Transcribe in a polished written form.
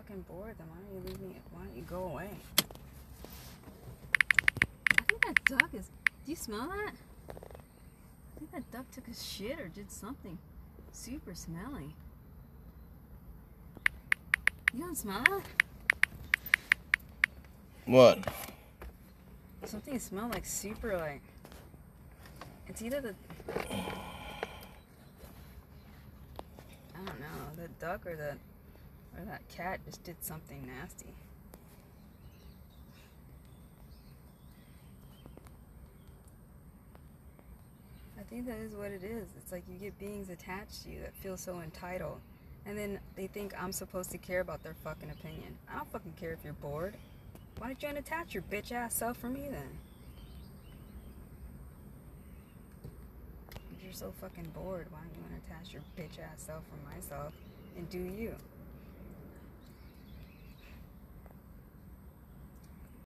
fucking bored, then why don't you leave me? Why don't you go away? I think that duck is. Do you smell that? I think that duck took a shit or did something super smelly. You don't smell that? What? Something smelled like super like. It's either the. I don't know, the duck or that cat just did something nasty. I think that is what it is. It's like you get beings attached to you that feel so entitled. And then they think I'm supposed to care about their fucking opinion. I don't fucking care if you're bored. Why don't you unattach your bitch ass self from me then? If you're so fucking bored, why don't you unattach your bitch ass self from myself and do you?